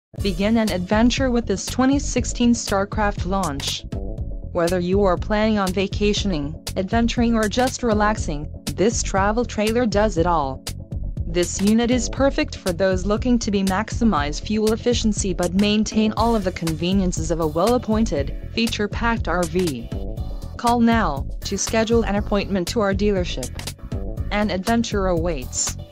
Begin an adventure with this 2016 STARCRAFT launch. Whether you are planning on vacationing, adventuring or just relaxing, this travel trailer does it all. This unit is perfect for those looking to maximize fuel efficiency but maintain all of the conveniences of a well-appointed, feature-packed RV. Call now to schedule an appointment to our dealership. An adventure awaits.